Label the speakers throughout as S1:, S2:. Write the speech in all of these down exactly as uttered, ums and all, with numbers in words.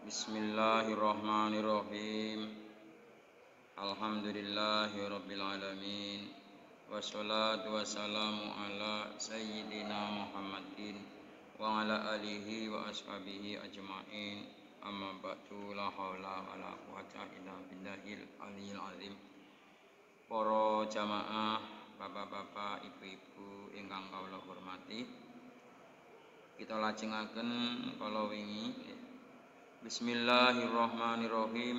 S1: Bismillahirrahmanirrahim. Alhamdulillahirabbil alamin. Wassalatu wassalamu ala sayyidina Muhammadin wa ala alihi wa ashabihi ajmain. Amma ba'du, la haula wala quwwata illa billahil aliyyil azim. Para jamaah, bapak-bapak, ibu-ibu ingkang kawula hormati, kita lajengaken kala wingi. Bismillahirrahmanirrahim.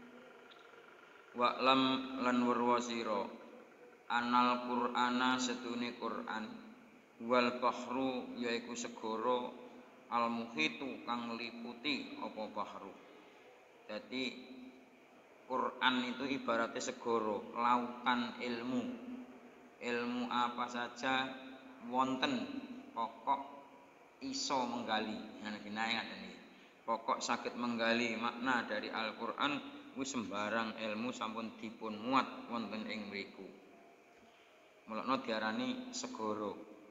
S1: Wa'lam lan werwa sira anal Qur'ana setune Qur'an wal bahru yaiku segara al muhitu kang ngliputi apa bahru. Dadi Qur'an itu ibaratnya segara, lautan ilmu. Ilmu apa saja wonten pokok iso menggali. Ngene iki pokok saged menggali makna dari Al-Qur'an wis sembarang ilmu sampun dipun muat wonten ing mriku. Mulane diarani segara.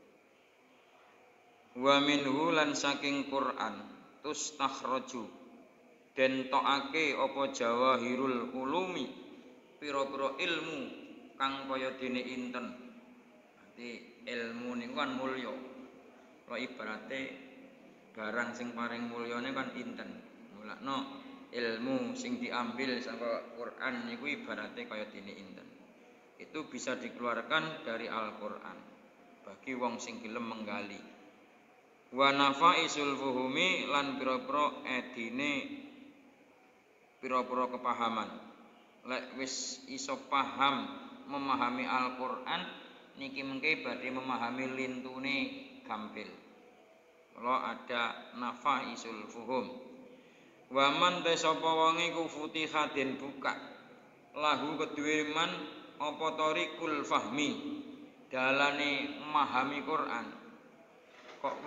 S1: Wa minhu lan saking Qur'an tustakhraju den tokake apa jawahirul ulumi pira-pira ilmu kang kaya dene inten. Dadi ilmu niku kan mulya. Kaya ibarate barang sing paring mulyane kan inten. Mulakno ilmu sing diambil saka Quran niku ibarate kaya dene inten. Itu bisa dikeluarkan dari Al-Qur'an bagi wong sing gelem menggali. Wa nafaisul fuhumi lan pira-pira edine pira-pira kepahaman. Lek wis iso paham memahami Al-Qur'an niki mengke badhe memahami lintune gampil. Kalau ada nafaisul fuhum. Wa man tasapa wong iku futiha den buka lahu kedue man apa tariqul fahmi dalane memahami Quran. Kok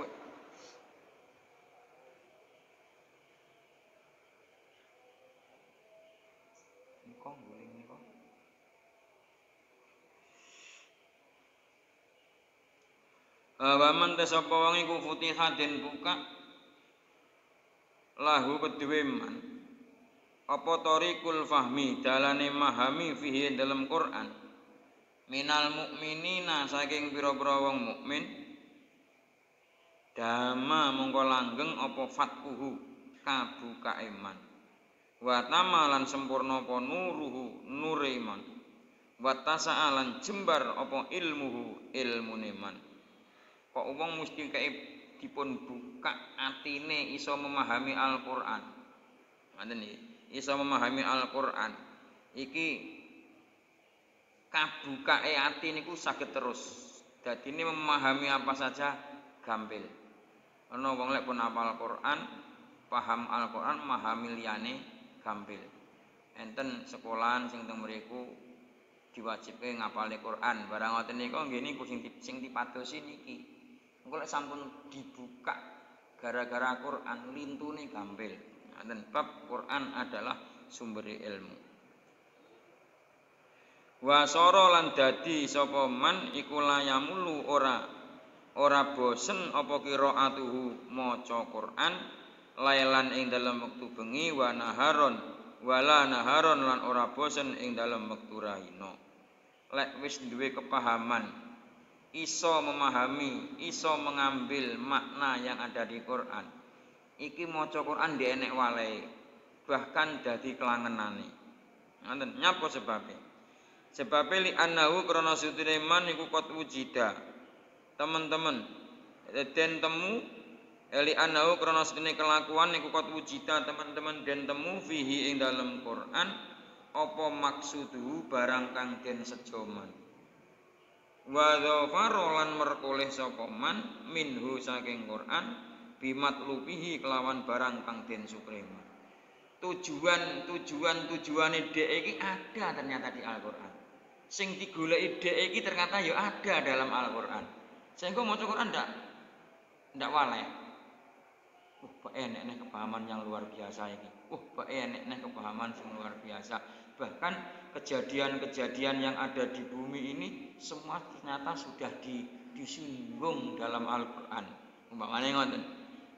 S1: kok guling nika. Wa man tasapa wong iku futiha den buka lahu kedue man apa tariqul fahmi dalane mahami fihi dalam Quran minal mukminina saking pira-pira wong mukmin dama mongko langgeng apa fatkuhu kabuka iman wa tamalan sempurna apa nuruhu nure iman wa tasa'alan jembar apa ilmuhu ilmune iman. Kok wong mesti kae dipun buka atine iso memahami Al-Qur'an. Ngoten iki, iso memahami Al-Qur'an. Iki kabukake ati niku saged terus. Dadine memahami apa saja gampil. Ana wong lek pun hafal Al-Qur'an, paham Al-Qur'an, memahami liyane gampil. Enten sekolahan sing teng mriku diwajibke ngapale Qur'an. Barang ngoten niku nggih niku sing sing dipadosi niki. Engko lek sampun dibuka gara-gara Quran lintune gampil. Dan bab Quran adalah sumber ilmu. Wa sara lan dadi sapa man iku layamulu ora ora bosen apa qiraatuhu maca Quran lailan ing dalam wektu bengi wa naharon wala naharon lan ora bosen ing dalam wektu rahina. Lek wis duwe kepahaman iso memahami, iso mengambil makna yang ada di Quran. Iki maca Quran di enek wale, bahkan dadi kelangenane. Ngoten, nyapa sebabe? Sebabe li annahu krana sutune man iku qad wujida. Teman-teman, den temu li annahu krana sutune kelakuan iku qad wujida, teman-teman den temu fihi ing dalam Quran apa maksuduhu barang kang den sejoman. Wa dzafara lan merkoleh sapa man minhu saking Quran bimatlubihi kelawan barang kang den sukrema. Tujuan tujuan tujuane dhek iki ada ternyata di Al-Qur'an. Sing digoleki dhek iki ternyata ya ada dalam Al-Qur'an. Sehingga maca Quran ndak ndak waleh. Uh, kok enek nek kepahaman yang luar biasa iki. Uh, kok enek nek kepahaman sing luar biasa. Bahkan kejadian-kejadian yang ada di bumi ini semua ternyata sudah di, disinggung dalam Al-Qur'an. Umpamane ngoten.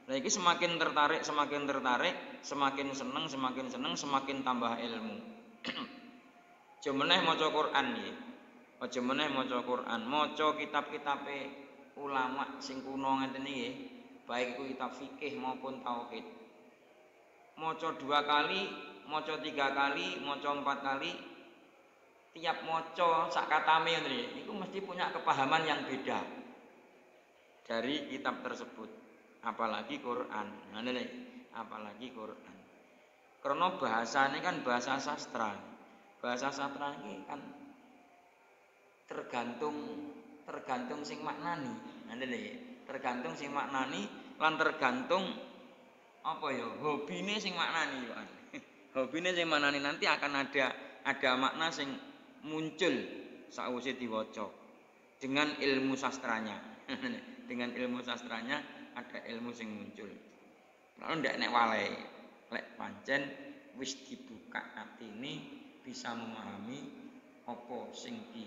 S1: Lah iki semakin tertarik, semakin tertarik, semakin seneng, semakin seneng, semakin tambah ilmu. Aja meneh maca Quran nggih. Aja meneh maca Quran, maca kitab-kitabe ulama sing kuno ngeten iki, baik itu kitab fikih maupun tauhid. Maca dua kali, maca tiga kali, maca empat kali, tiap maca sak katame ngoten iki, iku mesti punya kepahaman yang beda dari kitab tersebut. Apalagi Quran. Nah, ini, apalagi Quran. Karena bahasanya kan bahasa sastra. Bahasa sastra ini kan tergantung tergantung sing maknani. Nah, ini, tergantung sing maknani lan tergantung apa ya hobine sing maknani yo. Hobine sing maknani nanti akan ada ada makna sing muncul sakwise diwaca dengan ilmu sastranya. Dengan ilmu sastranya ada ilmu sing muncul. Lalu ndak nek walai, lek pancen wis dibuka atine bisa memahami apa sing di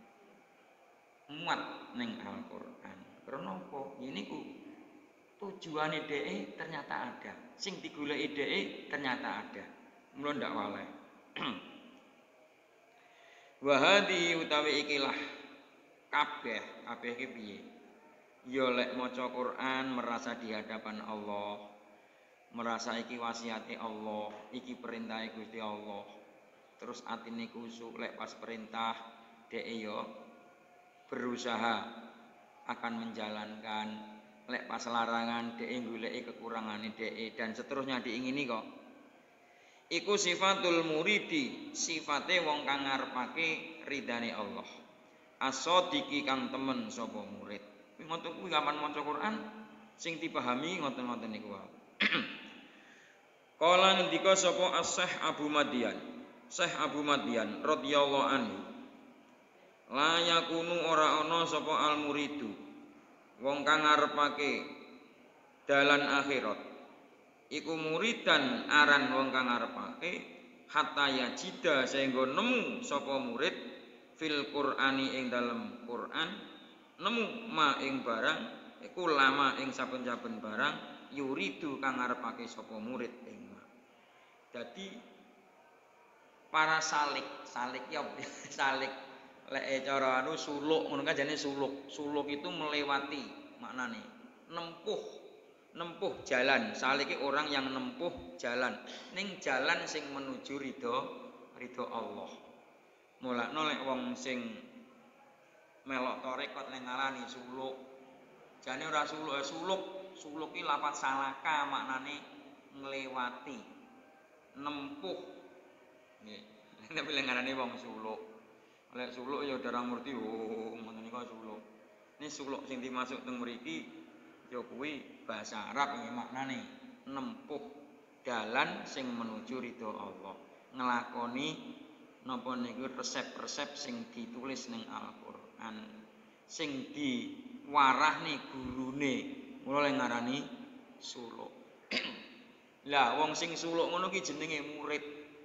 S1: muat ning Al-Qur'an. Karena apa? Ini ku tujuane dhek ternyata ada. Sing digoleki dhek ternyata ada. Mula ndak walai. Wa hadhi utawi ikilah kabeh, kabeh iki piye? Ya lek maca Quran merasa di hadapan Allah, merasa iki wasiate Allah, iki perintahe Gusti Allah. Terus atine kusuk lek pas perintah dhek ya berusaha akan menjalankan, lek pas larangan dhek goleki kekurangane dhek dan seterusnya diingini kok. Iku sifatul muridi, sifate wong kang ngarepake ridane Allah. As-sadiqi kang temen sapa murid. Ngoten kuwi gaman maca Quran sing dipahami ngoten-ngoten niku wae. Kala ngendika sapa As-Syekh Abu Madyan, Syekh Abu Madyan radhiyallahu anhu. La yakunu ora ana sapa al-muridu wong kang ngarepake dalan akhirat. Iku muridan aran wong kang ngarepake hatta yajida sehingga nemu sapa murid fil Qur'ani ing dalem Qur'an nemu ma ing barang iku lama ing saben-saben barang yuridu kang ngarepake sapa murid ing ma. Dadi para salik, salik ya salik lek cara anu suluk ngono kan jane suluk. Suluk itu melewati maknane nempuh nempuh jalan. Salik iki orang yang nempuh jalan ning jalan sing menuju ridho ridho Allah. Mulane lek wong sing melok tarekat ning ngarani suluk. Jane ora suluk, suluk, suluk iki lafaz salaka maknane nglewati, nempuh. Nggih. Nek bilih ngarani wong suluk. Lek suluk ya darang ngerti oh ngoten niku suluk. Ini suluk sing dimasuk teng mriki ya kuwi bahasa Arab iki maknane nempuh dalan sing menuju ridho Allah. Nglakoni napa niku resep-resep sing ditulis ning Al-Qur'an. Sing diwarahne gurune mula ngarani suluk. Lah wong sing suluk ngono ki jenenge murid.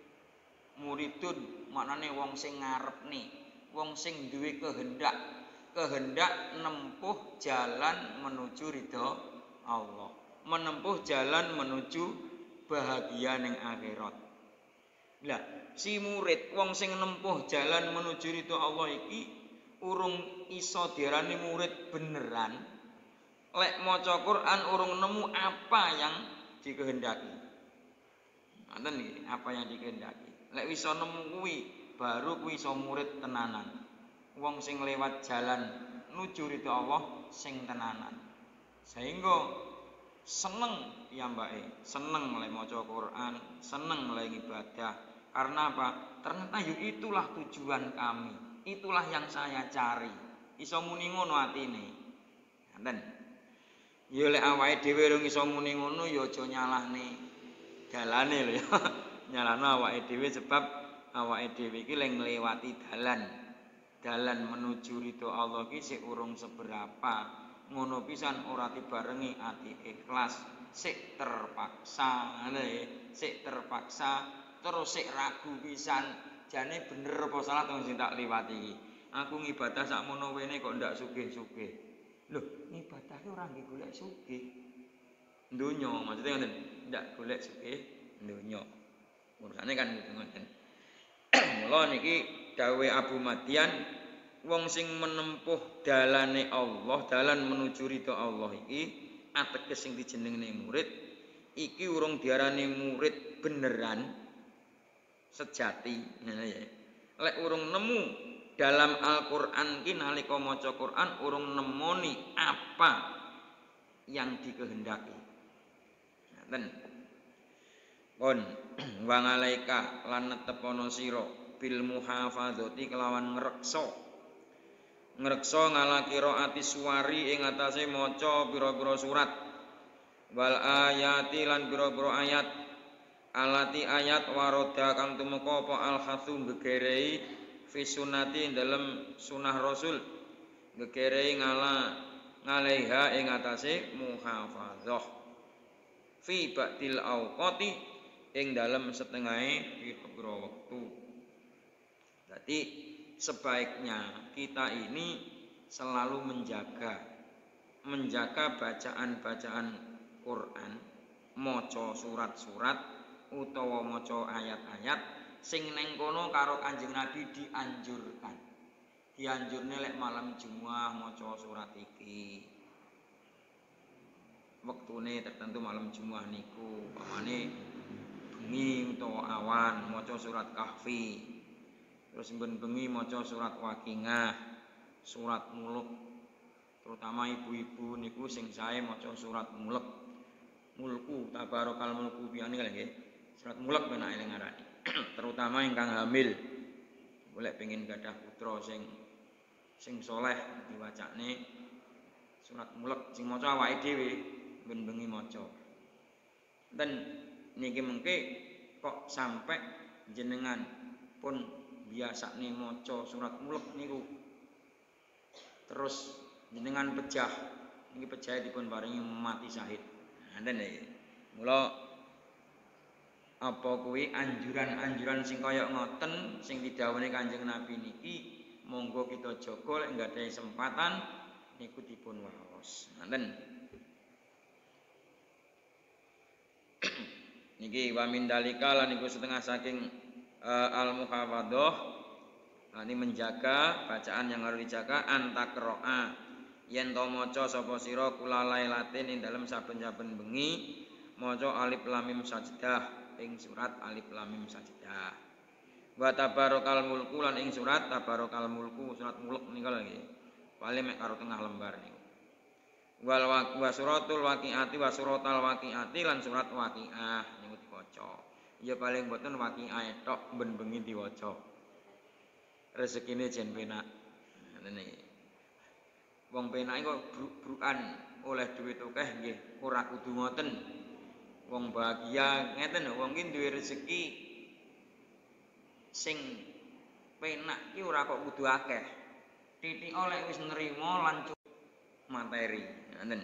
S1: Muridun maknane wong sing ngarepne, wong sing duwe kehendak, kehendak nempuh jalan menuju ridho Allah, menempuh jalan menuju bahagia ning akhirat. Lah si murid wong sing nempuh jalan menuju ridho Allah iki urung iso diarani murid beneran lek maca Quran urung nemu apa yang dikehendaki. Ngoten iki, apa yang dikehendaki. Lek iso nemu kuwi baru kuwi iso murid tenanan. Wong sing lewat jalan nuju ridho Allah sing tenanan. Sehingga seneng piyambake, seneng lek maca Quran, seneng lek ibadah. Karena apa? Ternyata yuk itulah tujuan kami. Itulah yang saya cari. Iso muni ngono atine. Ngoten. Ya lek awake dhewe rung iso muni ngono ya aja nyalahne dalane lho ya. Nyalahno awake dhewe sebab awake dhewe iki lek ngliwati dalan. Dalan menuju ridho Allah iki sik urung seberapa. Ngono pisan ora dibarengi ati ikhlas, sik terpaksa, ngene sik terpaksa, terus sik ragu pisan. Jane bener apa salah to sing tak liwati iki. Aku ngibadah sakmono wene kok ndak sugih-sugih. Lho, ngibadahe ora nggih golek sugih. donya, maksudnya ngoten, ndak golek sugih donya. Urusane kan ngoten. Mula niki dawuh Abu Madyan, wong sing menempuh dalane Allah, dalan menuju ridho Allah iki ateges sing dijenengne murid iki urung diarani murid beneran sejati, ngene ya. Lek urung nemu dalam Al-Qur'an ki nalika maca Qur'an urung nemoni apa yang dikehendaki. Ngaten. Pun wa ngalaika lan netepono sira bil muhafadzati kelawan ngreksa. Ngreksa ngala qiraati suwari ing atase maca pira-pira surat. Wal ayati lan pira-pira ayat. Alati ayat waroda kang tumeka apa al-hatsu gegerei fi sunnati dalam sunah Rasul. Gegerei ngala ngalaiha ing atase muhafadzah. Fi ba'dil awqati ing dalam setengahe pira-pira wektu. Jadi sebaiknya kita ini selalu menjaga menjaga bacaan-bacaan Quran, maca surat-surat utawa maca ayat-ayat sing neng kono karo Kanjeng Nabi dianjurkan. Dianjurne lek malam Jumat maca surat iki. Wektune tertentu malam Jumat niku, pamane bengi utawa awan maca surat Kahfi. Terus bengi maca surat Waqiah, surat Mulk. Terutama ibu-ibu niku sing sae maca surat Mulk. Mulku tabarakal mulku biyane kalih nggih. Surat Mulk penake ngarani. Terutama ingkang hamil. Golek pengin gadah putra sing sing saleh diwacane surat Mulk sing maca awake dhewe ben bengi maca. Dan niki mengke kok sampai jenengan pun biasane maca surat Mulk niku terus jenengan pejah niki pejah dipun paringi mati syahid. Ngoten iki. Mula apa kuwi anjuran-anjuran sing kaya ngoten sing didhawuhi Kanjeng Nabi niki monggo kita jaga lek nggadahi kesempatan niku dipun waos. Ngoten. Niki wa min dalika lan niku setengah saking uh, al-muhafadzah lan menjaga bacaan yang harus dijaga antakroa yen to maca sapa sira kula lailatin ing dalem saben-saben bengi maca alif lam mim sajdah ing surat alif lam mim sajdah. Wa tabarakal mulku lan ing surat tabarakal mulku surat Mulk niku lho. Paling mek karo tengah lembar niku. Wal wa suratul waqiati wa suratal waqiati lan surat Waqiah niku diwaca. Ya paling boten Waqiah tok ben bengi diwaca. Rezekine jen penak. Ngene iki. Wong penak kok bruk-brukan oleh duit akeh nggih, ora kudu ngoten. Wong bahagia ngeten lho, wong ki duwe rezeki sing penak ki ora kok kudu akeh. Titik oleh wis nerima lan materi. Ngoten.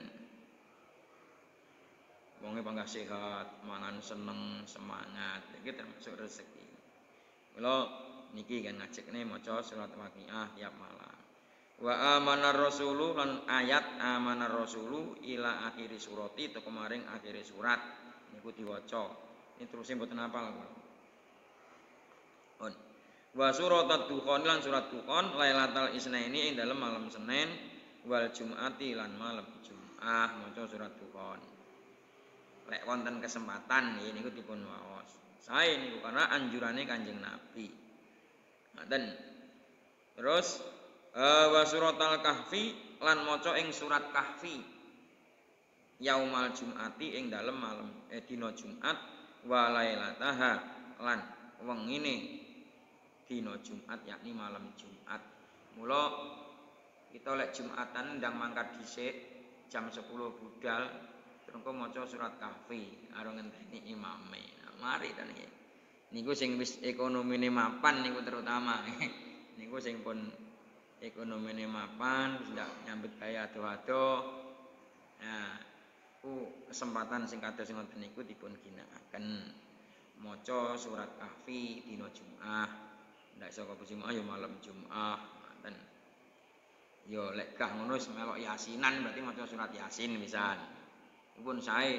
S1: Wonge panggah sehat, mangan seneng, semangat. Iki termasuk rezeki. Mula niki kan ngajekne maca surat Waqiah tiap malam. Wa amanar rasulu lan ayat amanar rasulu ila akhiri surati teko maring akhire surat niku diwaca. Ini terusé mboten hafal kula. On. Wa suratat Dukhan lan surat Dukhan Lailatul Isnaini ing dalem malam Senin wal Jum'ati lan malam Jumat maca surat Dukhan. Lek wonten kesempatan nggih niku dipun waos. Sae niku karena anjurane Kanjeng Nabi. Ngoten. Terus uh, wa suratal Kahfi lan maca ing surat Kahfi. Yaumal Jum'ati ing dalem malam eh dina Jumat wa lailataha lan wengine dina Jumat yakni malam Jumat. Mula kita lek Jumatan ndang mangkat dhisik jam sepuluh budal terengko maca surat Kahfi karo ngenteni imame. Nah, mari ta niki. Niku sing wis ekonomine mapan niku terutama. Niku sing pun ekonomine mapan wis ndak nyambut gawe ado-ado. Nah, ku kesempatan sing kados ngoten niku dipun ginakaken maca surat Kahfi dina Jumat. Ndak iso kok Jumat ya malam Jumat ngoten. Yo lek gah ngono wis melok yasinan berarti maca surat Yasin pisan. pun sae.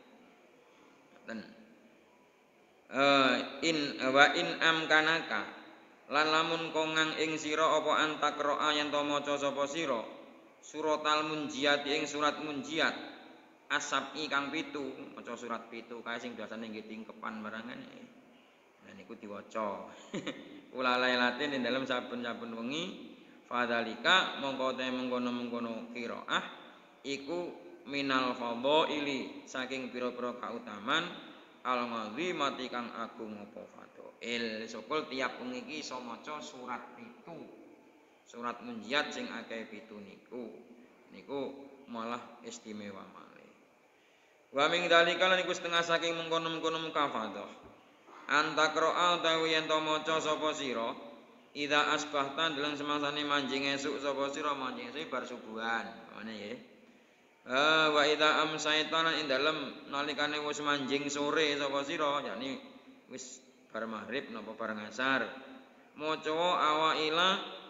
S1: Ten uh, in wa in amkanaka lan lamun kongang ing sira apa antakroa yen to maca sapa sira suratal munjiat ing surat munjiat asabi kang pitu maca surat pitu kae sing biasane nggih tingkepan barangan nah niku diwaca kula lailatin ing dalem saben-saben wengi fadzalika mongko te mengkono-mengkono qiraah iku minal fadhaili saking pira-pira kautaman al-azimati kang agung apa fadhail sokol tiap wengi iki iso maca surat pitu surat munjiat sing akeh pitu niku niku malah istimewa malih wa ming dalika lan iku setengah saking mengkono-mengkono mukafadah antakroal tawi yen to maca sapa sira ida asbahtan dalam semangsane manjing esuk sapa sira manjing esuk bar subuhan ngene nggih ah wa ida amsaitan ing dalem nalikane wis manjing sore sapa sira yakni wis bar maghrib napa bar ngasar maca awaila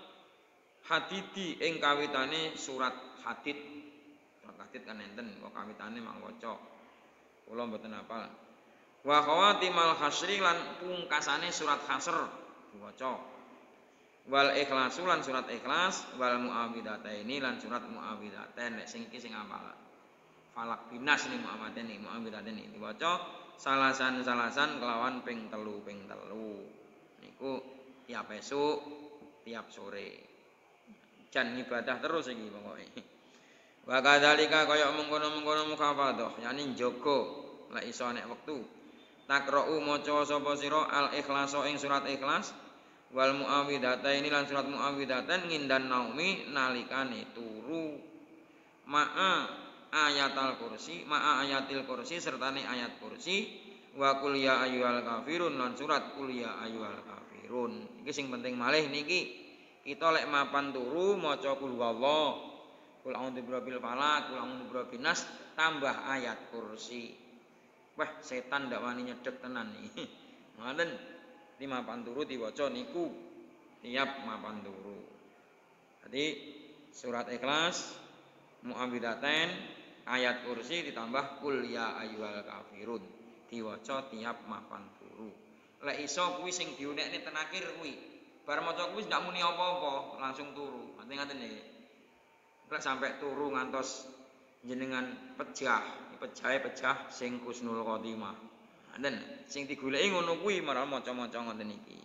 S1: hadidi ing kawitane surat hadid surat hadid kan enten kok kawitane mak waca kula mboten hafal wa khawatimal hasri lan pungkasane surat hasr diwaca wal ikhlasu lan surat ikhlas wal muawwidataini lan surat muawwidataen nek sing iki sing hafal falak binas ni muawwidataini muawwidataini diwaca salasan-salasan kelawan ping telu ping telu niku tiap esuk tiap sore jan ibadah terus iki pokoke wa kadzalika kaya mengkono-mengkono mukafadah yani njogo lek iso nek wektu takra'u maca sapa sira al-ikhlaso ing surat ikhlas wal muawwidataini lan surat muawwidatan ngindan naumi nalikane turu ma'a ayatal kursi ma'a ayatil kursi sertane ayat kursi wa qul ya ayyuhal kafirun lan surat qul ya ayyuhal kafirun iki sing penting malih niki kita lek mapan turu maca qul huwallah qul a'udzu birabbil falaq qul a'udzu birabbin nas tambah ayat kursi. Wah, setan ndak wani nyedek tenan iki. Ngoten. Di mapan turu diwaca niku tiap mapan turu. Jadi surat Ikhlas, Muawwidzatain, ayat kursi ditambah qul ya ayyuhal kafirun diwaca tiap mapan turu. Lek iso kuwi sing diunekne ten akhir kuwi. Bar maca kuwi ndak muni apa-apa, langsung turu. Ngaten-ngaten nggih. Lek sampai turu ngantos jenengan pejah pejahe pejah sing husnul khotimah. Ngoten, sing digoleki ngono kuwi marang maca-maca ngoten iki.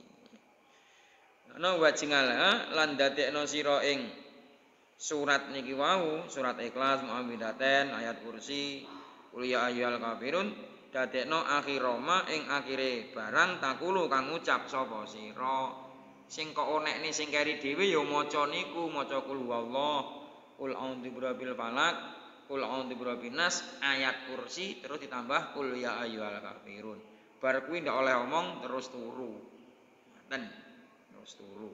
S1: Ana wajingala lan dadekno sira ing surat niki wau, surat Ikhlas, Muawwidzatain, ayat kursi, qul ya ayyuhal kafirun, dadekno akhiroma ing akhire barang takulu kang ngucap sapa sira. Sing kok onekne sing keri dhewe ya maca niku, maca qul huwallah, qul a'udzu birabbil falaq, qul a'udzu birabbin nas ayat kursi terus ditambah qul ya ayyuhal kafirun. Bar kuwi ndak oleh omong terus turu. Ngoten. Terus turu.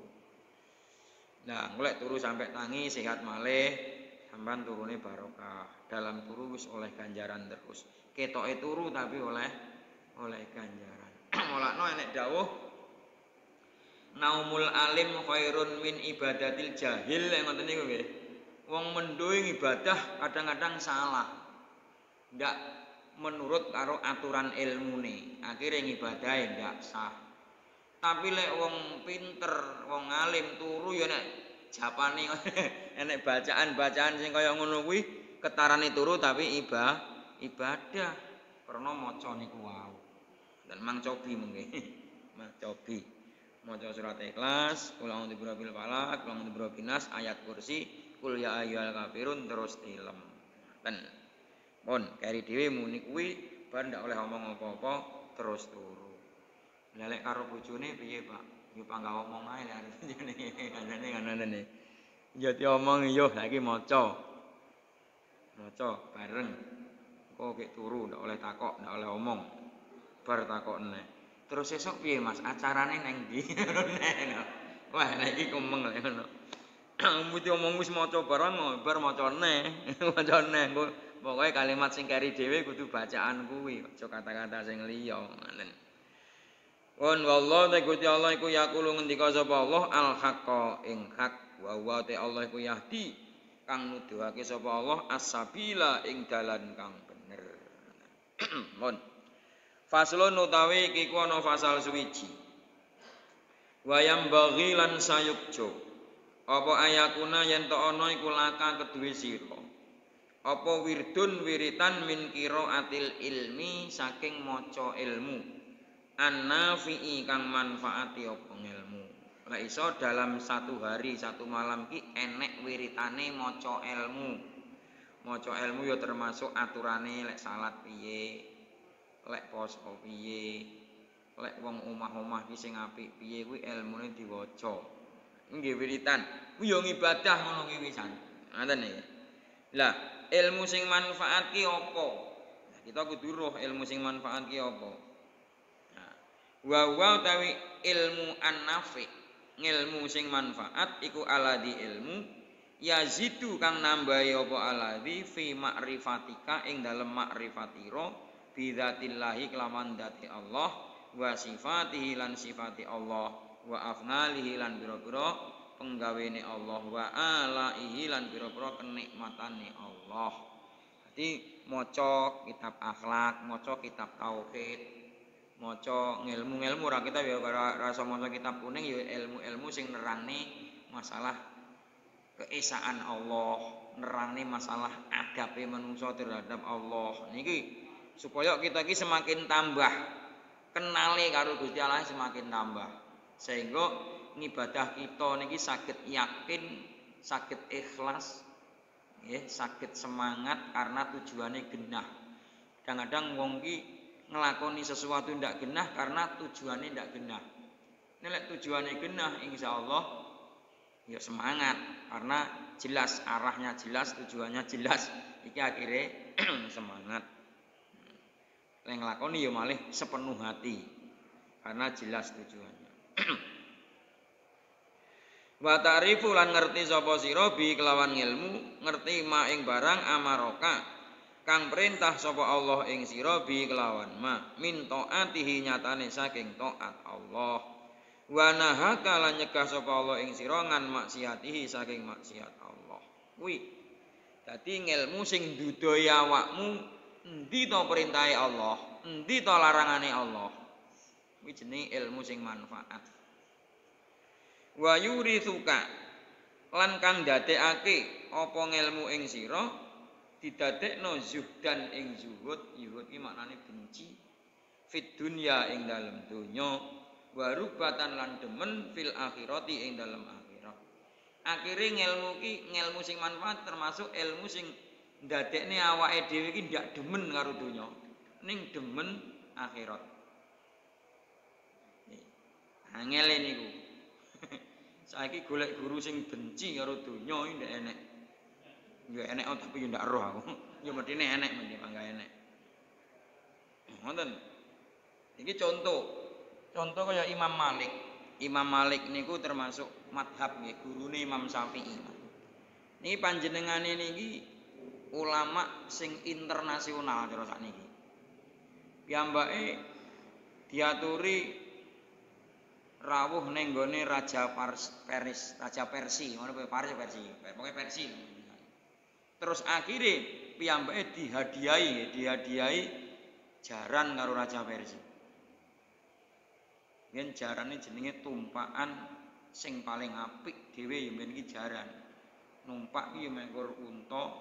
S1: Nah, golek turu sampai tangi sehat malih, sampean turune barokah. Dalam turu wis oleh ganjaran terus. Ketoke turu tapi oleh oleh ganjaran. Mulakno enek dawuh naumul alim khairun min ibadatil jahil ngoten niku nggih. Wong menduing ibadah kadang-kadang salah. Ndak menurut karo aturan ilmune. Akhire ngibadahe ndak sah. Tapi lek wong pinter, wong alim turu ya nek japane enek bacaan-bacaan sing kaya ngono kuwi ketarane turu tapi iba ibadah. Karena maca niku wau. Dan mang cobi mengke. Mang cobi. Maca surat Ikhlas, qul a'udzu birabbil falaq, qul a'udzu birabbin nas, ayat kursi qul ya ayyuhal kafirun terus tilem. Ten. Pun keri dhewe muni kuwi bar ndak oleh omong apa-apa terus turu. Lah lek karo bojone piye, Pak? Yo pangga omong ae lek ngene ngene. Ya diomong yo saiki maca. Maca bareng. Kok gek turu ndak oleh takok, ndak oleh omong. Bar takok neh. Terus esuk piye, Mas? Acarane nang ndi? Wah, nek iki kumeng lek ngono. Mesti omong wis maca bareng bar macaneh, macaneh. Pokoke kalimat sing keri dhewe kudu bacaan kuwi, aja kata-kata sing liya ngoten. Won wallahu ta Gusti Allah iku yaqulu ngendika sapa Allah al haqqa ing hak wa wa ta Allah iku yahdi kang nuduhake sapa Allah as-sabila ing dalan kang bener. Mon. Faslun utawi iki ku ana fasal suwiji. Wayam baghi lan sayukjo. Apa ayakuna yen to ana iku laka kedue sira. Apa wirdun wiritan min qiraatil ilmi saking maca ilmu. An-nafi'i kang manfaati apa ilmu. Lah iso dalam satu hari satu malam ki enek wiritane maca ilmu. Maca ilmu ya termasuk aturane lek salat piye. Lek poso piye, lek wong omah-omah ki sing apik piye kuwi ilmune diwaca. Nggih wiritan. Kuwi yo ngibadah ngono ki wisan. Ngoten iki. Lah, ilmu sing manfaat ki apa? Nah, kita kudu roh ilmu sing manfaat ki apa. Nah, wa wa utawi ilmu an-nafi, ilmu sing manfaat iku aladi ilmu yazidu kang nambahi apa aladi fi ma'rifatika ing dalem ma'rifatira bidzatillahi kelawan dati Allah wa sifatihi lan sifati Allah wa afnalihi lan pira-pira penggawene Allah wa alaihi lan pira-pira kenikmatane Allah. Dadi maca kitab akhlak, maca kitab tauhid, maca ngilmu-ngilmu ora kita ya rasa maca kitab kuning ya ilmu-ilmu sing nerangne masalah keesaan Allah, nerangne masalah adabe manungsa terhadap Allah. Niki supaya kita ki semakin tambah kenale karo Gusti Allah semakin tambah sehingga ngibadah kita niki saged yakin, saged ikhlas, nggih, saged semangat karena tujuane genah. Kadang-kadang wong ki nglakoni sesuatu ndak genah karena tujuane ndak genah. Nek tujuane genah insyaallah ya semangat karena jelas arahnya jelas, tujuannya jelas. Iki akhire semangat. Yang nglakoni ya malih sepenuh hati karena jelas tujuannya. Wa ta'rifu lan ngerti sapa sira bi kelawan ilmu ngerti ma ing barang amaroka kang perintah sapa Allah ing sira bi kelawan ma min taatihi nyatane saking taat Allah wa nahaka lan nyegah sapa Allah ing sira ngan maksiatihi saking maksiat Allah. Kuwi dadi ilmu sing dudohi awakmu endi to perintahe Allah, endi to larangane Allah. Kuwi jenenge ilmu sing manfaat. Wa yurithuka lan kang ndadekake apa ngelmu ing sira didadekno zuhdan ing zuhud, zuhud iki maknane benci fit dunya ing dalem donya wa rubatan lan demen fil akhirati ing dalem akhirat. Akhire ngelmu ki ngelmu sing manfaat termasuk ilmu sing ndadekne awake dhewe iki ndak demen karo donya, ning demen akhirat. Angel niku. Saiki golek guru sing benci karo donya iki ndak enek. Ya enek tapi yo ndak roh aku. Ya mestine enek mesti mangga enek. Ngoten. Iki contoh. Contoh kaya Imam Malik. Imam Malik niku termasuk madhab nggih, gurune Imam Syafi'i. Niki panjenengane niki ulama sing internasional cara sakniki. Piyambake diaturi rawuh ning gone Raja Paris, Raja Persia, ngono kuwi Paris Persia, pokoke Persia. Terus akhire piyambake dihadiahi, dihadiahi jaran karo Raja Persia. Yen jarane jenenge tumpakan sing paling apik dhewe ya men iki jaran. Numpak iki mengkur unta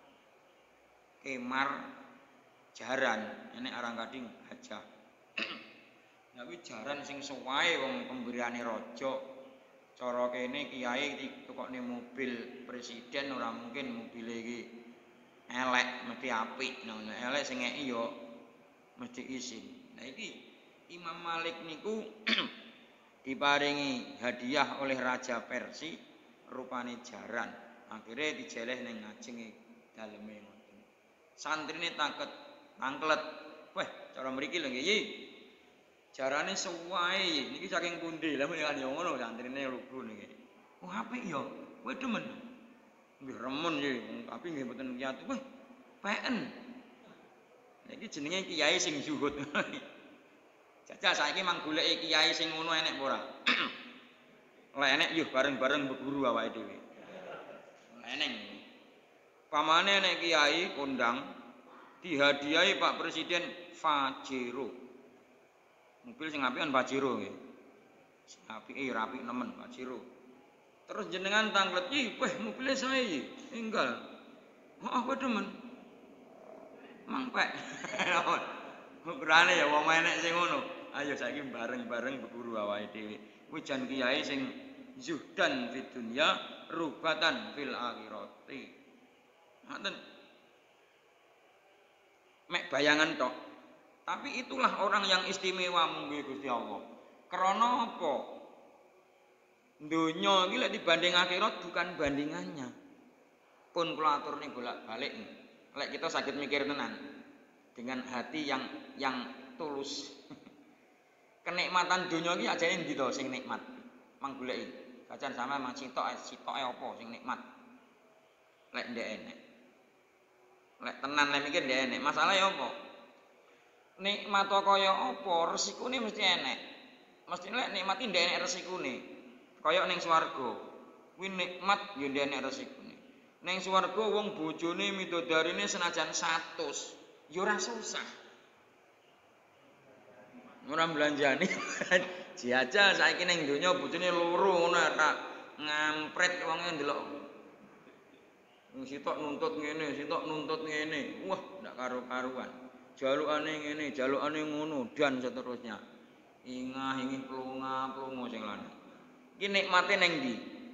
S1: kemar jaran, ini arang kading gajah. Nah kuwi jaran sing suwahe wong pemberiane raja. Cara kene kiai ditukokne mobil presiden ora mungkin mobile iki elek mesti apik. Nah elek sing ngeki ya mesti izin. Nah iki Imam Malik niku diparingi hadiah oleh Raja Persia rupane jaran. Akhirnya dijeleh ning ngajenge daleme. Santrine tangket, tangklet. Weh, cara mriki lho nggih. Jarane suwahe niki saking pundi? Lah menika yo ngono santrine lugu niki. Oh, apik ya. Kowe demen. Nggih remen nggih, tapi nggih mboten kiyat. Weh, peken. Niki jenenge kiai sing zuhud. Jajal saiki mang goleki kiai sing ngono enek apa ora? Lah enek yo bareng-bareng beguru awake dhewe. Enek. Pamane enek kiai kondang dihadiahi Pak Presiden Pajero. Mobil sing apik kan Pajero nggih. Sing apike ya apik nemen Pajero. Terus jenengan tanglet, "Ih, weh mobilnya saya iki." Enggal. Heeh, kowe demen. Mangpek. Ukurane ya wong enek sing ngono. Ayo saiki bareng-bareng berburu awake dhewe. Kuwi jan kiai sing zuhdan fid dunya, rubatan fil akhirati. Ngoten. Mek bayangan tok. Tapi itulah orang yang istimewa mungguh Gusti Allah. Krana apa? Donya iki lek dibanding akhirat bukan bandingannya. Pun kula aturne bolak-balik. Lek kita sakit mikir tenan dengan hati yang yang tulus. Kenikmatan donya iki ajane ndi to sing nikmat? Mang goleki. Kacan sama mang sitok sitoke apa sing nikmat? Lek ndek enek. Lek tenan lek mikir ndek enek. Masalahe apa? Nikmat kaya apa? Resikune mesti enek. Mesti lek nikmati ndek enek resikune. Kaya ning swarga. Kuwi nikmat ya ndek enek resikune. Ning swarga wong bojone midodarine senajan seratus, ya ora susah. Ora belanjani. Jajal saiki ning donya bojone loro ngono ta. Ngampret wonge ndelok. Sitok nuntut ngene, sitok nuntut ngene. Wah, ndak karo-karuan. Jalukane ngene, jalukane ngono dan seterusnya. Ingah-ingih plunga-plunga sing lanang. Iki nikmate ning ndi?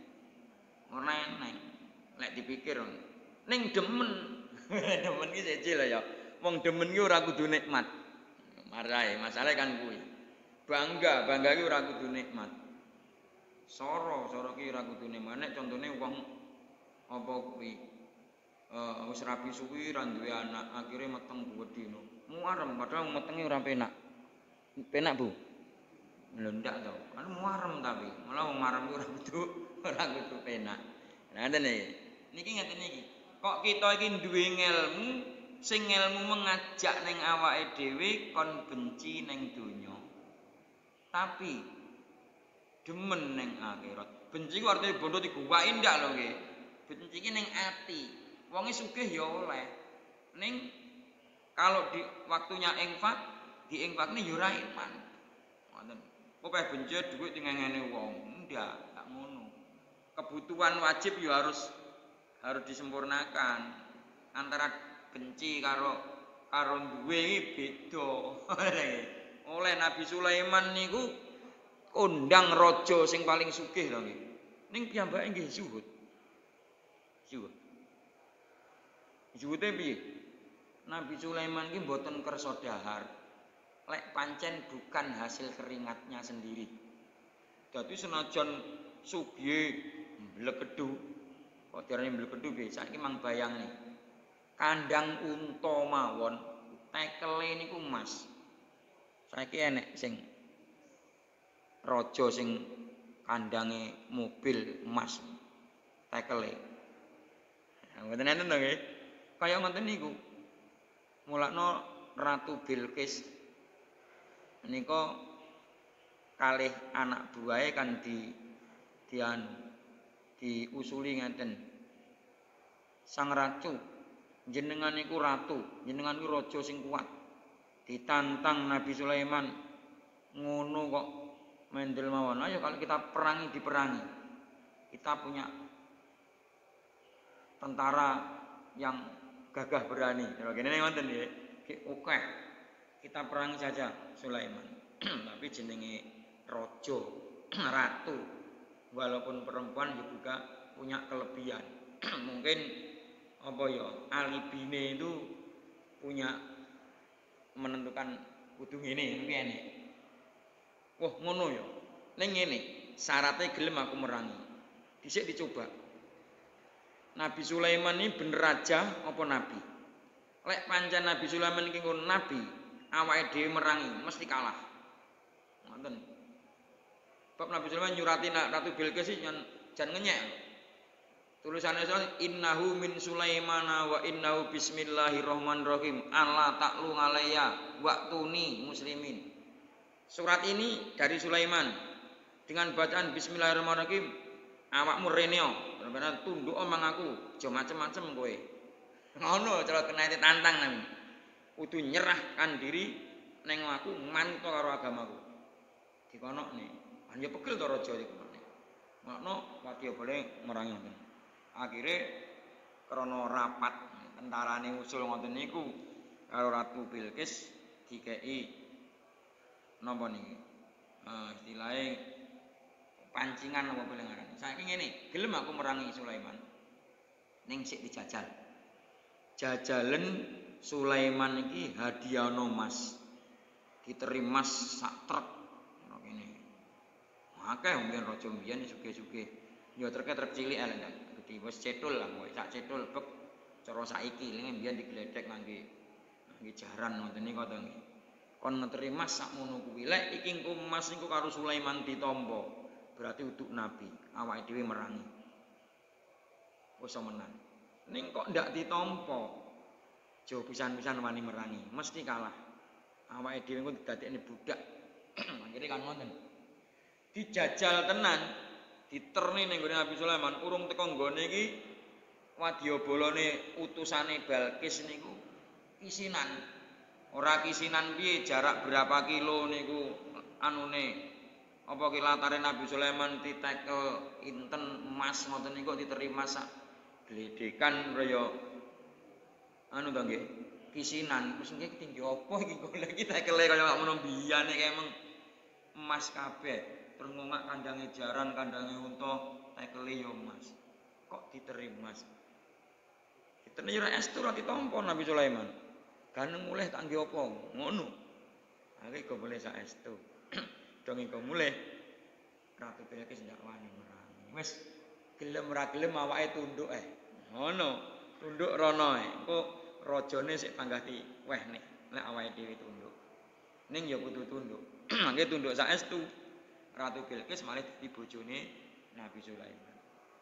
S1: Ora enek. Lek dipikir ning demen. Demen ki siji lho ya. Wong demen ki ora kudu nikmat. Marahe, masalahe kan kuwi. Bangga, bangga ki ora kudu nikmat. Soro, soro ki ora kudu nikmat. Nek contone wong apa kuwi eh wis rabi suwi ra duwe anak, akhire meteng gedhino. Muarem padahal metenge ora penak. Penak, Bu? Lho ndak to. Kan muarem tapi, malah wong marem ki ora kudu ora kudu penak. Nah, ngeten iki. Niki ngeten iki. Kok kita iki duwe ngelmu sing ngelmu mengajak ning awake dhewe kon benci ning donya. Tapi demen ning akhirat. Benci ku artine bondo diguwaki ndak lho nggih. Benci iki ning ati. Wonge sugih ya oleh. Ning kalau di waktunya infak, diinfakne ya ora iman. Ngoten. Kok pengen benci dhuwit ngene wong. Ndak, gak ngono. Kebutuhan wajib ya harus harus disempurnakan. Antara benci karo karo duwe iki beda. Oleh Nabi Sulaiman niku kondang raja sing paling sugih lho nggih. Ning piyambake nggih zuhud. Zuhud. Zuhude piye? Nabi Sulaiman iki mboten kersa dahar. Lek pancen bukan hasil keringatnya sendiri. Dadi senajan sugih mblekedu. Kok diarani mblekedu piye? Saiki mang bayangne. Kandang unta mawon, tekele niku emas. Saiki enek sing raja sing kandange mobil emas. Tekele. Ngoten enten to nggih. Kaya ngoten niku. Mulakno Ratu Bilqis menika kalih anak buahe kan di dian diusuli ngeten. Sang ratu jenengan niku ratu, jenengan niku raja sing kuat. Ditantang Nabi Sulaiman ngono kok mendel mawon. Ayo kalau kita perangi diperangi. Kita punya tentara yang gagah berani. Kalau gini ngoten nggih. Oke. Kita perangi saja Sulaiman. Tapi jenenge raja, ratu. Walaupun perempuan juga punya kelebihan. Mungkin apa ya? Alibine itu punya menentukan kudu ngene, ngene. Wah, ngono ya. Ning ngene, syaratnya gelem aku merangi. Dhisik dicoba. Nabi Sulaiman ini bener raja apa nabi? Lek pancen Nabi Sulaiman iki ngono nabi, awake dhewe merangi mesti kalah. Ngoten. Bab Nabi Sulaiman nyurati Ratu Bilqis jan jan ngenyek. Tulisannya soal innahu min Sulaimana wa innahu bismillahirrahmanirrahim. Allah ta'lu alayya waqtuni muslimin. Surat ini dari Sulaiman dengan bacaan bismillahirrahmanirrahim. Awakmu reneo, bener tunduk omong aku, aja macem-macem kowe. Ngono cara kena tantang nang. kudu nyerahkan diri ning aku manut karo agamaku. Dikonokne. Kan ya pegel to raja dikonokne. Makno Wadya boleh merangi ngoten. Akhire krana rapat tentarane usul ngoten niku karo Ratu Bilqis dikeki napa niki? Eh istilahe pancingan apa boleh ngarani. Saiki ngene, gelem aku merangi Sulaiman. Ning sik dijajal. Jajalen Sulaiman iki hadiahno emas. Diterima sak truk ngono kene. Akeh mbiyen raja mbiyen sugih-sugih. Ya treke truk cilik ae lho. Gede wis cetul lah, kowe sak cetul bek cara saiki lha mbiyen digledhek ngangge ngangge jaran ngoten niku to nggih. Kon nerima sak mono kuwi. Lek iki engko emas niku karo Sulaiman ditampa, berarti uduk nabi, awake dhewe merangi. Wis menang. Ning kok ndak ditampa, jo pisan-pisan wani merangi, mesti kalah. Awake dhewe engko didadekne budak. Akhire kan ngoten. Dijajal tenan, diterni ning gone Nabi Sulaiman, urung teka nggone iki wadyabalane utusane Balqis niku isinan. Ora kisinan piye jarak berapa kilo niku anune. Apa ki latare Nabi Sulaiman ditekel inten emas ngoten niku diterima sak gledekan kaya anu to nggih. Kisinan terus nggih tinggi apa iki golek iki tekele kaya ngono biyane kemeng emas kabeh. Terngongak kandange jaran, kandange unta, tekele ya emas. Kok diterima? Diterima ora estu ora ditampa Nabi Sulaiman. Ganeng mulih tak nggih apa? Ngono. Akhire kok boleh saestu. Dong engko mulih Ratu Bilqis ndak wani merangi. Wis gelem ora gelem awake tunduk ae. Ngono. Tunduk rono ae. Engko rajane sik panggah di wehne nek awake dhewe tunduk. Ning ya kudu tunduk. Mangke tunduk saestu. Ratu Bilqis malih dadi bojone Nabi Sulaiman.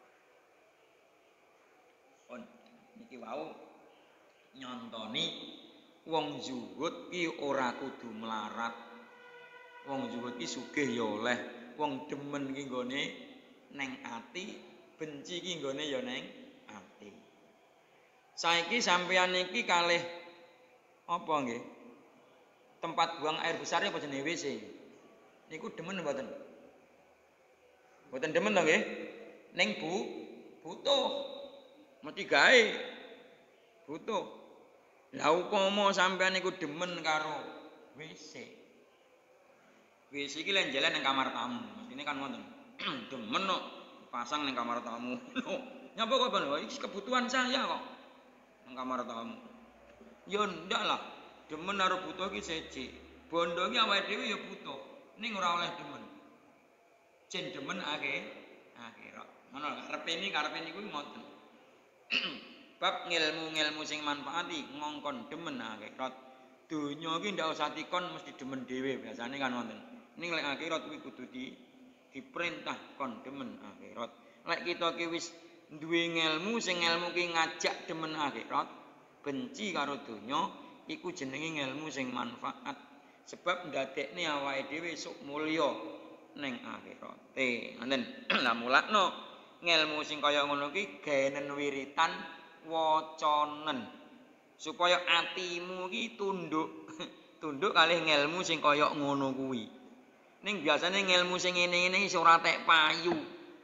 S1: On niki wau nyontoni wong zuhud ki ora kudu melarat. Wong zuhud ki sugih ya oleh, wong demen ki nggone neng ati, benci ki nggone ya neng ati. Saiki sampeyan iki kalih apa nggih? Tempat buang air besar apa jenenge W C? Niku demen mboten? Mboten demen to nggih? Ning Bu butuh. Mesti gawe. Butuh. Lah upama sampean niku demen karo W C. W C iki lek jalan nang kamar tamu. Mestine kan ngoten. Demen kok pasang nang kamar tamu. Nyapa kok ben iki kebutuhan saya kok. Nang kamar tamu. Ya ndak lah. Demen karo butuh iki siji. Bondo iki awake dhewe ya butuh. Ning ora oleh demen. Jen demen akeh akhirat. Ngono karepe ini karepe niku ngoten. Bab ngilmu-ngilmu sing manfaati ngongkon demen akhirat. Donya iki ndak usah dikon mesti demen dhewe biasane kan wonten. Ning lek akhirat kuwi kudu di diperintah kon demen akhirat. Lek kita ki wis duwe ngilmu sing ngilmu ki ngajak demen akhirat, benci karo donya, iku jenenge ngilmu sing manfaat. Sebab ndadekne awake dhewe sok mulya ning akhirate. Ngoten. Lah mulakno ngilmu sing kaya ngono ki gaenen wiritan wacanen supaya atimu ki tunduk tunduk kalih ngilmu sing kaya ngono kuwi. Ning biasane ngilmu sing ngene-ngene iso ora tek payu.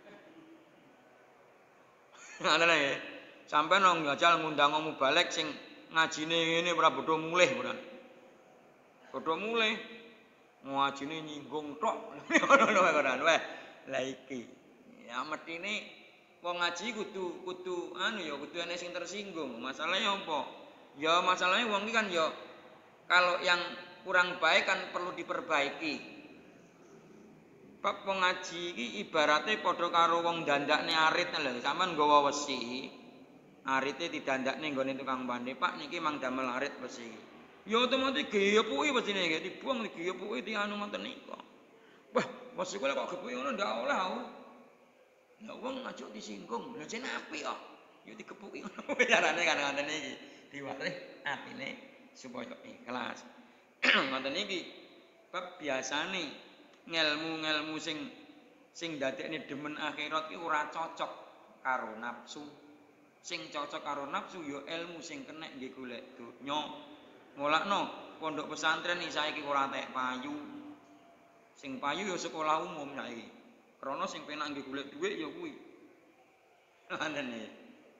S1: Ngoten ya. Sampai nang njajal ngundang omu balik sing ngajine ngene ora bodho mulih ora. Bodho mulih. Ngajine nyinggung tok. Ngono wae weh. Lah iki. Ya metine wong ngaji kudu kudu anu ya kudu ana sing tersinggung. Masalahnya apa? Ya masalahnya wong iki kan ya kalau yang kurang baik kan perlu diperbaiki. Bab wong ngaji iki ibarate padha karo wong dandakne arit lho. Sampeyan nggawa wesi. Arite didandakne nggone tukang pandhe. Pak niki mang damel arit wesi. Ya otomatis geyepuki wesine iki dibuang digeyepuki dianu ngoten niku. Wah, wesi kok gepuki ngono ndak oleh aku. Ya wong aja disinggung, lha jen apik kok. Ya dikepuki ngono carane kan ngoten iki. Diwaris atine supaya ikhlas. Ngoten iki bab biasane ngelmu-ngelmu sing sing dadekne demen akhirat ki ora cocok karo nafsu. Sing cocok karo nafsu ya ilmu sing kenek nggih golek donya. ngolakno pondok pesantren iki saiki ora tek payu. Sing payu ya sekolah umum saiki. Krana sing penak nggih golek dhuwit ya kuwi. Ngoten iki.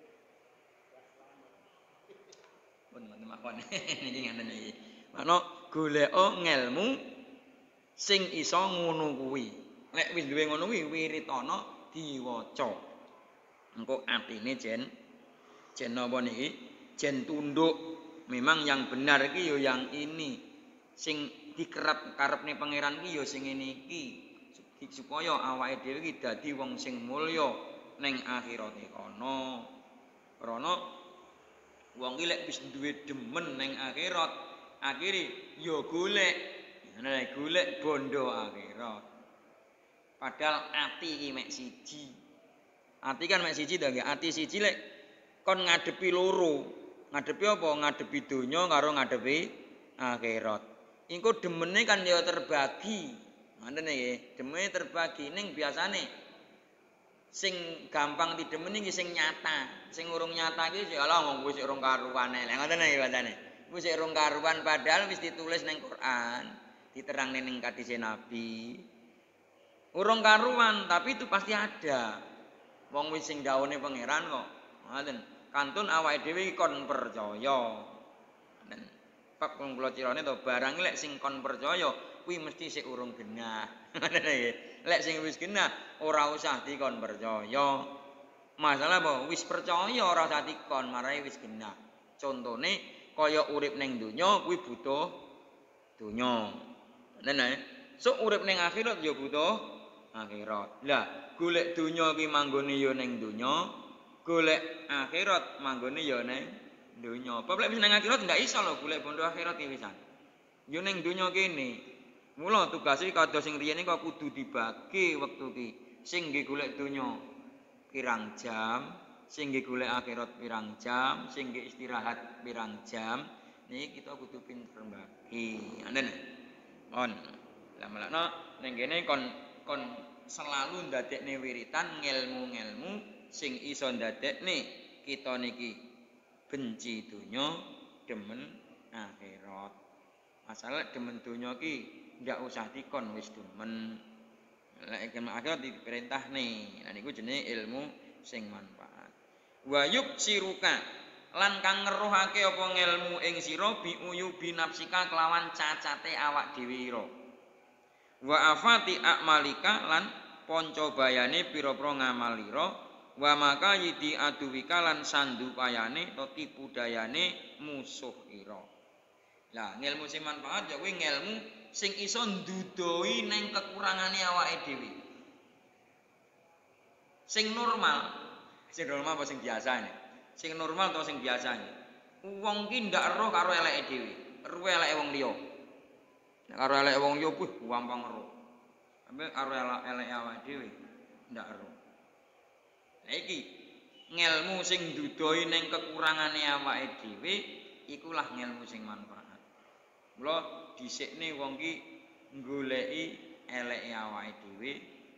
S1: Pun makon niki ngoten iki. Makna goleka ngelmu sing iso ngono kuwi. Nek wis duwe ngono kuwi wiritana diwaca. Engko atine jen jen napa niki? Jen tunduk. Memang yang benar iki ya yang ini. Sing dikerep karepne pangeran iki ya sing ngene iki. Supaya awake dhewe iki dadi wong sing mulya ning akhirate kono. Krana wong iki lek wis duwe demen ning akhirat, akhire ya golek. Nah, golek bondo akhirat. Padahal ati iki mek siji. Ati kan mek siji to nggih. Ati siji lek kon ngadepi loro. Ngadepi apa? Ngadepi donya karo ngadepi akhirat. Engko demene kan ya terbagi. Ngoten nggih. Demene terbagi ning biasane sing gampang didemeni iki sing nyata. Sing urung nyata iki ya Allah wong wis urung karuan ae. Lah ngoten nggih bahasane. Wis urung karuan padahal wis ditulis ning Quran, diterangne ning hadis Nabi. Urung karuan tapi itu pasti ada. Wong wis sing dawuhne pangeran kok. Ngoten. Kantun awake dhewe kon percaya. Dan Pak kula cirane to barang lek sing kon percaya kuwi mesti sik urung genah. Lek sing wis genah ora usah dikon percaya. Masalah apa? Wis percaya ora usah dikon marai wis genah. Contone kaya urip ning donya kuwi butuh donya. Nene, sok urip ning akhirat ya butuh akhirat. Lah, golek donya kuwi manggone ya ning donya, golek akhirat manggone ya ning donya. Apa lek wis ning akhirat ndak iso lho golek bondo akhirat iki wisan. Ya ning donya kene. Mula tugase kados sing riyen kok kudu dibagi wektu ki. Sing nggih golek donya pirang jam, sing nggih golek akhirat pirang jam, sing nggih istirahat pirang jam. Niki kita kudu pinter bagi. Ngoten. Mon. Lah melakno ning kene kon kon selalu ndadekne wiritan ngelmu-ngelmu sing iso ndadekne kita niki benci donya, demen akhirat. Masalah demen donya ki ndak usah dikon wis demen. Lek ilmu akhirat diperintahne. Lah niku jenenge ilmu sing manfaat. Wa yubsiruka lan kang ngeruhake apa ngelmu ing sira bi uyubi nafsika kelawan cacate awak dhewe ira. Wa afati a'malika lan panca bayane pira-pira ngamal ira. Wa maka yidi aduwika lan sandupayane to tipu dayane musuh ira. Lah ngelmu sing manfaat ya kuwi ngelmu sing iso ndudoi ning kekurangane awake dhewe. Sing normal, sing normal apa sing biasane? Sing normal atau sing biasane? Wong ki ndak ero karo eleke dhewe, ero eleke wong liya. Nek karo eleke wong liya puh gampang ero. Sampe karo eleke awake dhewe ndak ero. Lah iki ngelmu sing ndudoi ning kekurangane awake dhewe ikulah ngelmu sing manfaat. Mula dhisikne wong ki goleki eleke awake dhewe,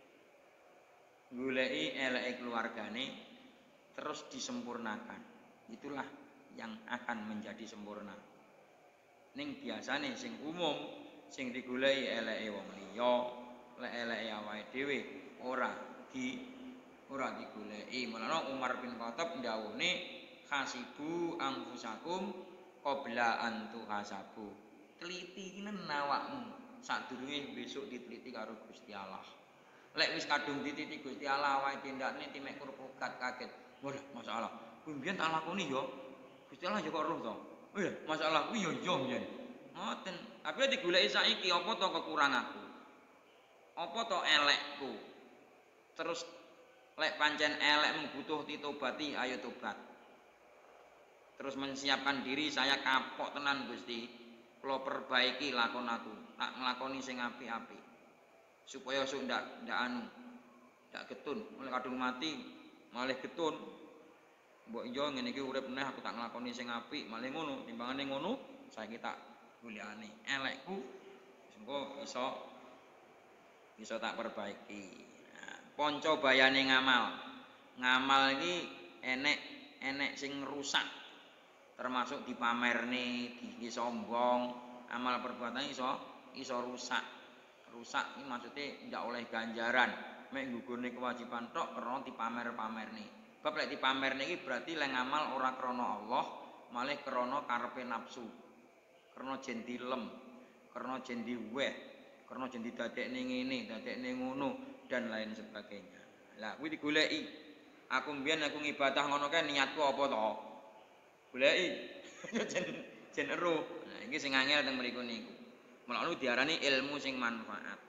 S1: goleki eleke keluargane terus disempurnakan. Itulah yang akan menjadi sempurna. Ning biasane sing umum sing digoleki eleke wong liya, lek eleke awake dhewe ora di ora digoleki. Mulane Umar bin Khattab ndawuhne khasibu anfusakum qabla an tuhasabu. Teliti kinen awakmu sadurunge besok diteliti karo Gusti Allah. Lek wis kadung dititi Gusti Allah awake tindakne timek kurpukat kaget. Wah, masalah. Kuwi mbiyen tak lakoni ya. Gusti Allah ya kok roh to. Oh ya, masalah kuwi ya yo mbiyen. Ngoten. Tapi digoleki saiki apa to kekuranganku? Apa to elekku? Terus lek pancen elek butuh ditobati, ayo tobat. Terus menyiapkan diri saya kapok tenan Gusti. Kula perbaiki lakon aku, tak nglakoni sing apik-apik. Supaya sok ndak ndak anu, ndak getun, mulai kadung mati malih getun. Mbok iya ngene iki urip meneh aku tak nglakoni sing apik, malih ngono, timbangane ngono saiki tak gulyane. Elekku engko iso iso tak perbaiki. Nah, panca bayane ngamal. Ngamal iki enek enek sing rusak. termasuk dipamerne, disombong, amal perbuatan iso iso rusak. Rusak ini maksudnya tidak oleh ganjaran, mek nggugurne kewajiban tok karena dipamer-pamerne. Bab lek dipamerne iki berarti lek ngamal ora krana Allah, malah krana karepe nafsu. Karena jen dilem, karena jen diweh, karena jen didadekne ngene, dadekne ngono dan lain sebagainya. Lah kuwi digoleki. Aku mbiyen aku ngibadah ngono kae niatku apa to? Goleki. jen jen eruh. Nah iki sing angel teng mriku niku. Mulaku diarani ilmu sing manfaat.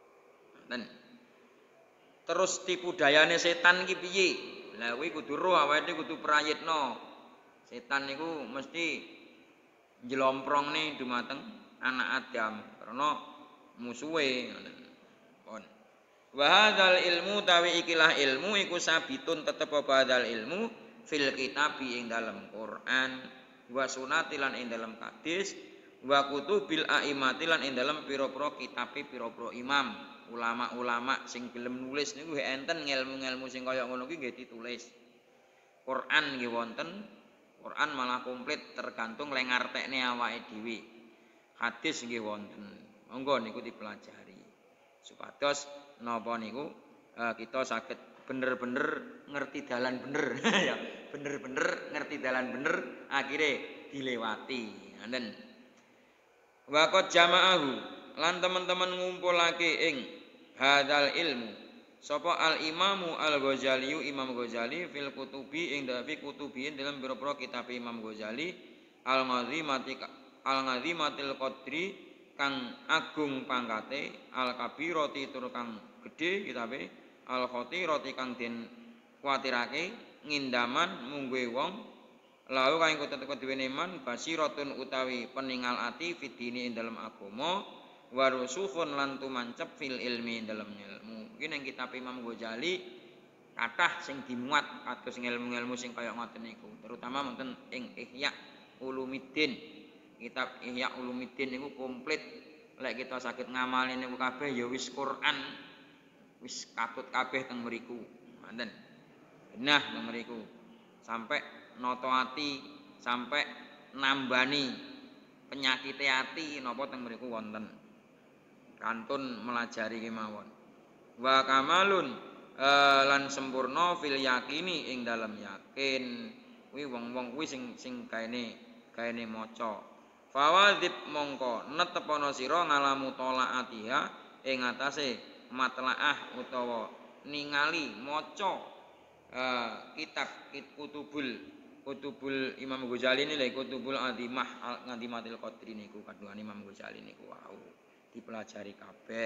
S1: Dan terus tipu dayane setan iki piye? Lah kuwi kudu roh awake kudu prayitna. Setan niku mesti njlomprong dumateng anak Adam karena musuhe ngoten. Pun. Wa hadzal ilmu tawi ikilah ilmu iku sabitun tetep apa hadzal ilmu fil kitabi ing dalam Quran wa sunati lan ing dalam hadis wa kutubil aimati lan ing dalam pira-pira kitabe pira-pira imam, ulama-ulama sing gelem nulis niku enten ngelmu-ngelmu sing kaya ngono ki nggih ditulis. Quran nggih wonten, Quran malah komplit tergantung le ngartekne awake dhewe. Hadis nggih wonten. Monggo niku dipelajari. Supados napa niku uh, kita saged bener-bener ngerti dalan bener ya, bener-bener ngerti dalan bener akhire dilewati. Ngoten. Waqad jama'ahu lan teman-teman ngumpulake ing hadzal ilmu sapa al imamu al Ghazali Imam Ghazali fil kutubi ing dafi kutubi dalam pira-pira kitab Imam Ghazali al ngazimati al ngazimatil qadri kang agung pangkate al kabirati tur kang gedhe kitabe al khatirati kang den kuwatirake ngindaman mungguhe wong lalu kang kota-kota duwene iman basiratun utawi peningal ati fidini ing dalam agama warusukhun lan tumancep fil ilmi ing dalam ilmu. Iki ning kitab Imam Ghazali kathah sing dimuat kados ilmu-ilmu sing kaya ngoten niku, terutama wonten ing Ihya Ulumuddin. Kitab Ihya Ulumuddin niku komplit. Lek kita saged ngamalin niku kabeh ya wis Quran wis katut kabeh teng mriku. Ngoten. Nah teng mriku. Sampai noto ati sampai nambani penyakit hati napa teng mriku wonten kantun melajari kemawon wa kamalun e, lan sempurna fil yakini ing dalam yakin kuwi wong-wong kuwi sing sing kaene kaene maca fawadzib mongko netepana sira ngalamu tolaatiha ing atase matlaah utawa ningali maca e, kitab kutubul Kutubul Imam Ghazali ini lha Kutubul Azimah Ngazimatil Qadri niku kandungan Imam Ghazali niku wau dipelajari kabeh.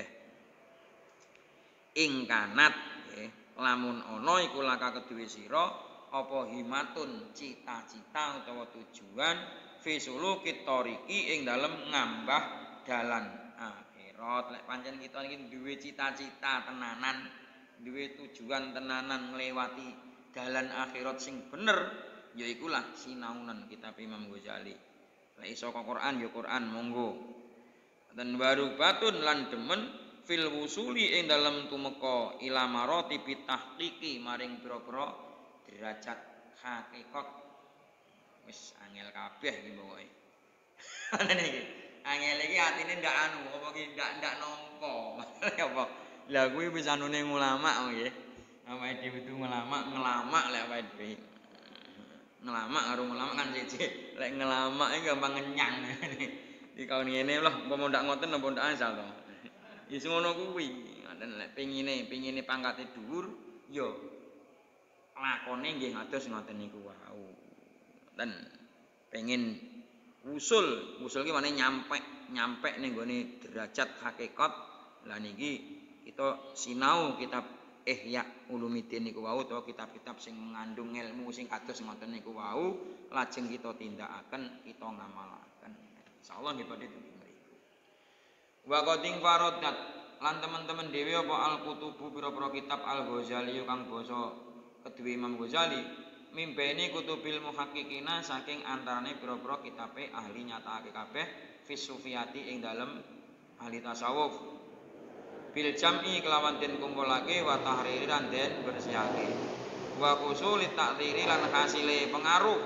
S1: Ing kanat nggih lamun ana iku laka kedue sira apa himatun cita-cita utawa tujuan fi sulukit tariqi ing dalem ngambah dalan akhirat. Lek pancen kita iki duwe cita-cita tenanan, duwe tujuan tenanan ngliwati dalan akhirat sing bener ya ikulah sinaunan kitab Imam Ghazali. Lek iso kok Quran ya Quran monggo. Dan baru batun lan demen fil wusuli ing dalem tumeka ila marati bitahqiqi maring pira-pira derajat hakikat. Wis angel kabeh iki pokoke. Ngoten iki. Angel iki atine ndak anu apa ki ndak ndak nampa. Apa? Lah kuwi wis anune ulama nggih. Awake dhewe itu ulama ngelama lek awake dhewe. Ngelama karo ulama kan siji. Lek ngelama iki gampang ngenyang. Iki kawan ngene lho, umpama ndak ngoten napa ndak asal to. Wis ngono kuwi. Ngoten lek pengine, pengine pangkate dhuwur ya lakone nggih ngados ngoten niku wau. Dan pengen usul, usul ki mane nyampe, nyampe ning gone derajat hakikat. Lah niki kita sinau kitab Ihya Ulumuddin niku wau utawa kitab-kitab sing mengandung ilmu sing kados ngoten niku wau lajeng kita tindakaken, kita ngamalaken. Insyaallah nggih badhe mriku. Wa qading faradat lan teman-teman dhewe apa al-kutubu pira-pira kitab Al-Ghazali kang basa kedue Imam Ghazali mimpeni kutubil muhaqqiqina saking antarane pira-pira kitabe ahli nyatakake kabeh fis sufiyati ing dalem ahli tasawuf. Bil jam'i kelawan den kumpulake wa tahriri lan den bersihake wa usuli takriri lan hasile pengaruh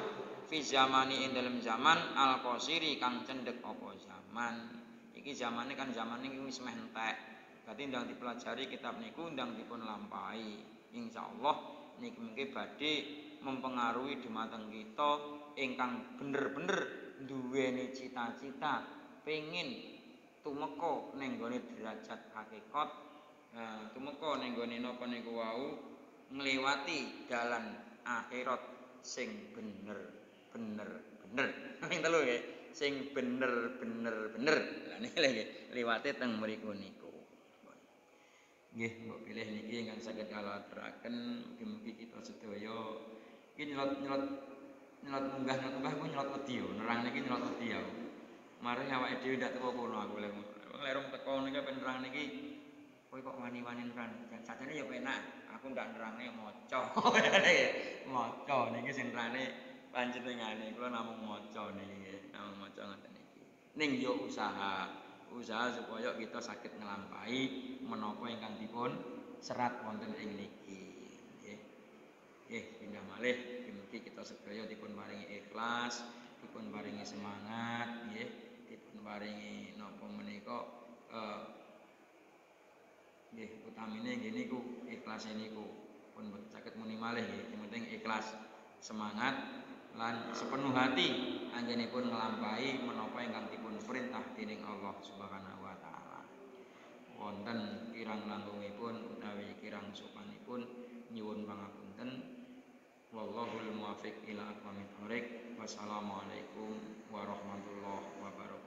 S1: fi zamani ing dalem zaman al qasiri kang cendhek apa zaman. Iki zamane kan zamane iki wis meh entek. Berarti ndang dipelajari kitab niku ndang dipun lampahi. Insyaallah niki mengke badhe mempengaruhi dumateng kita ingkang bener-bener duweni cita-cita pengin tumeka ning gone derajat hakikat, eh, tumeka ning gone napa niku wau ngliwati dalan akhirat sing bener bener bener. Ping telu nggih, sing bener bener bener. Lah niki nggih liwate teng mriku niku. Nggih, mbok pilih niki ingkang saged kala aturaken mugi-mugi kita sedaya iki nyelot-nyelot nyelot munggah munggah ku nyelot wedi yo, nerang niki nyelot wedi ya. Mari awake dhewe ndak teko kono aku lek lerung teko niki ben nerang niki kowe kok wani-wani nerang. Sajane ya penak, aku ndak nerangne maca. Maca niki sing nerane panjenengane kula namung maca niki nggih, namung maca ngoten iki. Ning yo usaha, usaha supaya kita saged nglampahi menapa ingkang dipun serat wonten ing niki. Nggih. Nggih, pindah malih mugi kita sedaya dipun paringi ikhlas, dipun paringi semangat, nggih, dipun paringi napa menika eh nggih utamine nggih niku ikhlas niku pun saged muni malih nggih, sing penting ikhlas, semangat lan sepenuh hati anggenipun nglampahi menapa ingkang dipun perintah dening Allah Subhanahu wa taala. Wonten kirang langkungipun utawi kirang sopanipun nyuwun pangapunten. Wallahul muwaffiq ila aqwamit thoriq. Wassalamualaikum warahmatullahi wabarakatuh.